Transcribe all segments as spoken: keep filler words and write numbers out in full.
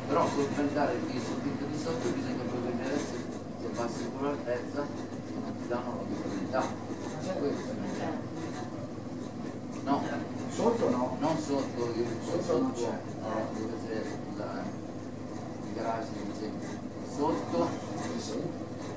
però per dare il soffitto di sotto bisogna proprio vedere se, se passi con l'altezza non ti danno la visibilità. No, sotto no? non sotto, io Sotto sotto non c'è. no, dove c'è la, il garage, sotto. Sì.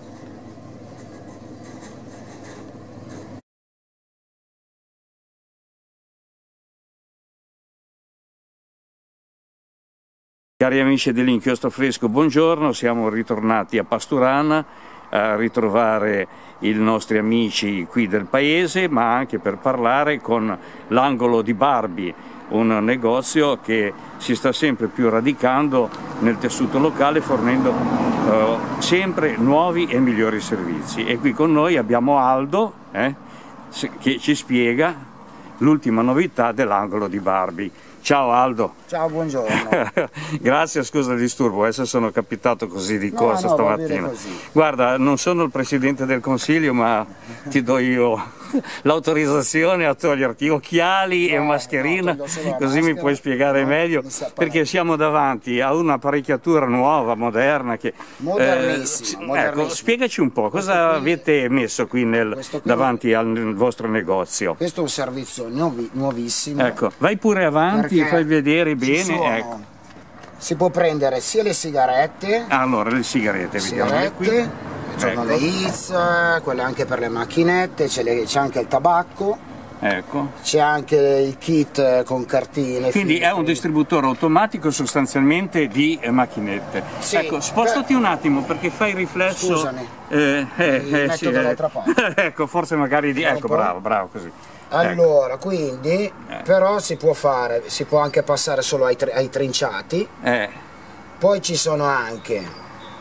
Cari amici dell'Inchiostro Fresco, buongiorno, siamo ritornati a Pasturana a ritrovare i nostri amici qui del paese, ma anche per parlare con l'Angolo di Barbi, un negozio che si sta sempre più radicando nel tessuto locale, fornendo eh, sempre nuovi e migliori servizi. E qui con noi abbiamo Aldo eh, che ci spiega l'ultima novità dell'Angolo di Barbi. Ciao Aldo. Ciao, buongiorno. Grazie, scusa il disturbo, adesso sono capitato così di corsa no, no, stamattina. Guarda, non sono il Presidente del Consiglio, ma ti do io l'autorizzazione a toglierti occhiali no, e mascherina, no, così maschera, mi puoi spiegare no, meglio, perché siamo davanti a un'apparecchiatura nuova, moderna. Che, modernissima, eh, modernissima. Ecco, spiegaci un po', cosa qui, avete messo qui, nel, qui davanti al vostro negozio? Questo è un servizio nuovi, nuovissimo. Ecco, vai pure avanti e fai vedere bene. Sono, ecco. Si può prendere sia le sigarette, allora le sigarette, sigarette qui. Sono ecco. le I Z, quelle anche per le macchinette, c'è anche il tabacco, ecco. C'è anche il kit con cartine. Quindi filtri. È un distributore automatico sostanzialmente di eh, macchinette. Sì, ecco, spostati per... un attimo perché fai riflesso. Scusami, eh, eh, mi eh, metto sì, dall'altra parte. Ecco, forse magari di... Ecco, bravo, bravo così. Allora, ecco. Quindi, eh. però si può fare, si può anche passare solo ai, ai trinciati. Eh. Poi ci sono anche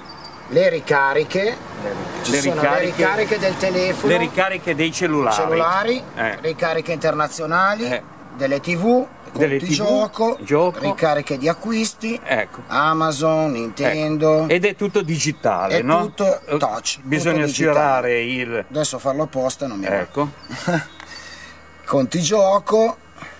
le ricariche, ci le sono ricariche, le ricariche del telefono, le ricariche dei cellulari, cellulari eh. ricariche internazionali, eh. delle tv, delle conti TV, gioco, gioco, ricariche di acquisti, ecco. Amazon, Nintendo. Ecco. Ed è tutto digitale, è no? tutto touch. Bisogna sfiorare il... Adesso farlo apposta non mi va. Ecco. Conti gioco.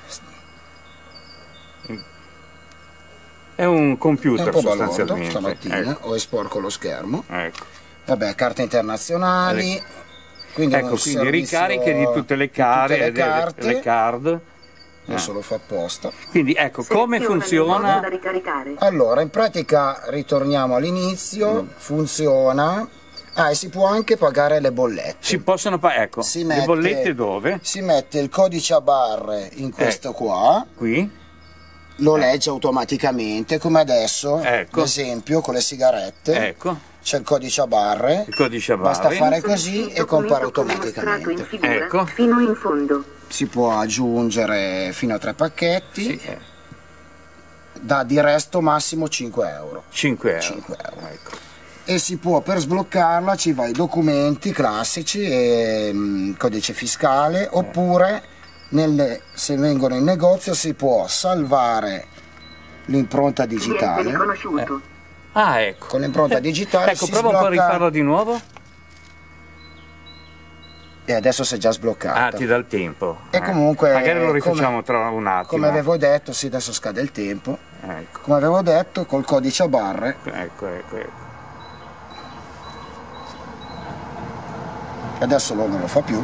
È un computer è un po' sostanzialmente. Stamattina ecco. Ho sporco lo schermo. Ecco. Vabbè, carte internazionali. Ecco. Quindi, ecco, quindi ricariche di tutte le carte, tutte le, carte. le card. Adesso ah. lo fa apposta. Quindi ecco come funziona. Allora, in pratica ritorniamo all'inizio, mm. funziona. Ah, e si può anche pagare le bollette. Si possono pagare, ecco. Si mette, le bollette dove? Si mette il codice a barre in questo ecco. qua. Qui. Lo legge automaticamente, come adesso, ecco. ad esempio con le sigarette. Ecco. C'è il codice a barre. Il codice a barre. Basta fare così e compare automaticamente. Ecco. Fino in fondo. Si può aggiungere fino a tre pacchetti. Sì. Da di resto massimo cinque euro. cinque euro. cinque euro. Ecco. E si può, per sbloccarla ci va i documenti classici e mh, codice fiscale, eh. oppure nelle, se vengono in negozio si può salvare l'impronta digitale. Eh. Ah, ecco. Con l'impronta digitale ecco, si prova sblocca... un po' a rifarlo di nuovo. E adesso si è già sbloccata. Ah, ti dà il tempo. E eh. comunque magari lo rifacciamo come, tra un attimo. Come avevo detto, sì, adesso scade il tempo. Ecco. Come avevo detto, col codice a barre. Ecco, ecco, ecco. Adesso non lo fa più.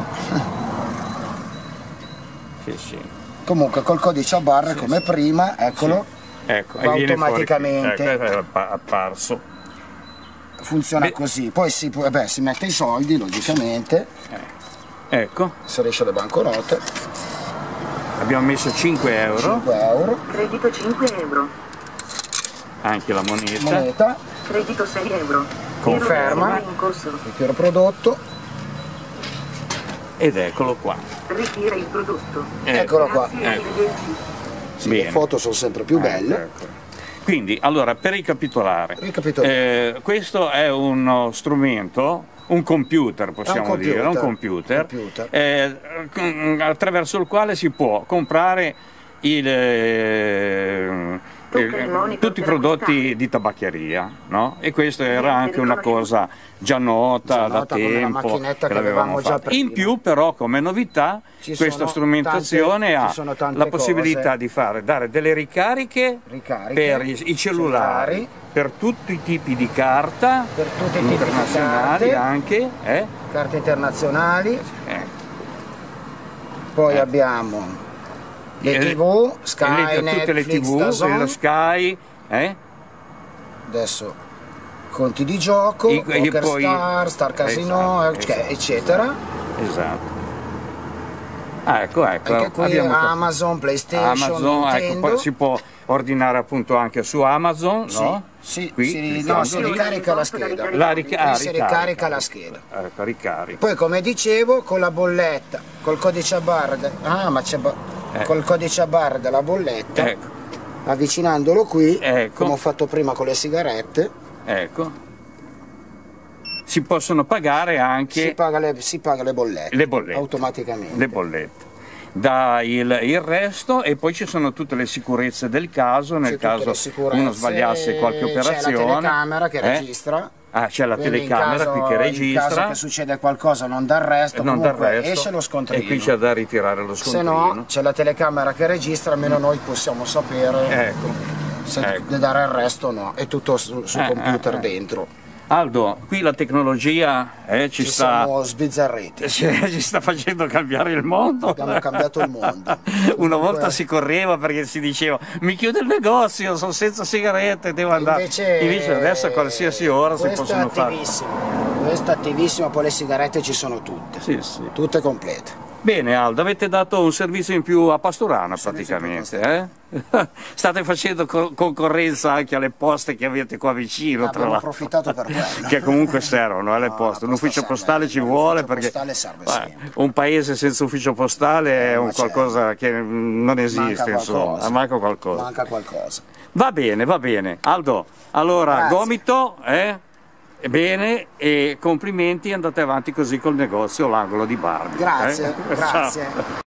Sì, sì. Comunque col codice a barre sì, come sì. prima, eccolo, sì. ecco, va automaticamente. Ecco, è apparso. Funziona Beh. così, poi si, beh, si mette i soldi logicamente. Eh. Ecco. Inserisce le banconote. Abbiamo messo cinque euro. cinque euro. Credito cinque euro. Anche la moneta. Moneta. Credito sei euro. Conferma. Ritiro prodotto. Ed eccolo qua. Ritira il prodotto. Eh, Eccolo qua. Ecco. Sì, le foto sono sempre più belle. Ecco, ecco. Quindi, allora, per ricapitolare, Ricapitolare. Eh, questo è uno strumento, un computer possiamo un computer. dire, un computer, computer. Eh, attraverso il quale si può comprare il, eh, eh, il monitor tutti i della prodotti qualità. di tabaccheria, no? E questo era Niente anche una cosa già nota Già da nota come la tempo, macchinetta che che avevamo l'avevamo già fatta. In prima. più però come novità Ci questa sono strumentazione tante- ha ci sono tante la possibilità cose. di fare, dare delle ricariche, Ricariche, per i, i cellulari, cellulari, per tutti i tipi di carta, per tutti i tipi di internazionali carte, anche, eh? carte internazionali. Eh. Poi Eh. abbiamo le E- tivù, e Sky, le- tutte le Netflix, tivù, DAZN. lo Sky, eh? Adesso conti di gioco, I- e Poker poi- Star, Star Casino, esatto, cioè, esatto. eccetera. Esatto. Ah, ecco, ecco. Anche qui abbiamo Amazon, PlayStation, Amazon, ecco, Nintendo. poi si può ordinare appunto anche su Amazon, Sì, no? sì, Qui, si, cliccando no, si lì. ricarica la scheda. La rica- Qui ah, si ricarica. ricarica la scheda. Ecco, ricarica. Poi come dicevo con la bolletta, col codice a barra, de- ah ma c'è ba- Eh. col codice a barra della bolletta, Ecco, avvicinandolo qui, Ecco. come ho fatto prima con le sigarette, ecco. Si possono pagare anche si, paga le, si paga le bollette, le bollette. automaticamente. le bollette. Da il, il resto e poi ci sono tutte le sicurezze del caso, C'è nel tutte caso le sicurezze, uno sbagliasse qualche operazione. c'è la telecamera che eh? registra. Ah, c'è la Quindi telecamera in caso, qui che in registra. caso che succede qualcosa non dà il resto, non dà il comunque resto, esce lo scontrino. e qui c'è da ritirare lo Se scontrino. no c'è la telecamera che registra, almeno noi possiamo sapere Ecco. se ecco. dare il resto o no, è tutto sul su Eh, computer eh, eh. dentro. Aldo, qui la tecnologia eh, ci, Ci sta, siamo sbizzarriti, ci, ci sta facendo cambiare il mondo. abbiamo cambiato il mondo. Una Comunque, volta si correva perché si diceva mi chiude il negozio, sono senza sigarette, devo andare. invece, Invece adesso a qualsiasi ora si questo possono è fare. attivissimo, questo è attivissimo, poi le sigarette ci sono tutte, Sì, sì. tutte complete. Bene Aldo, avete dato un servizio in più a Pasturana servizio in più a praticamente, eh? State facendo co- concorrenza anche alle poste che avete qua vicino, tra Abbiamo l'altro. approfittato per quello. Che comunque servono alle No, poste. la Un ufficio posta postale serve, ci vuole l'ufficio perché postale serve beh, sempre. un paese senza ufficio postale è ma un certo. qualcosa che non esiste, Manca insomma, qualcosa. manca qualcosa. Manca qualcosa. Va bene, va bene. Aldo, allora Grazie. gomito, eh? Bene, e complimenti, andate avanti così col negozio l'angolo di Barbie. Grazie, eh? Ciao. grazie.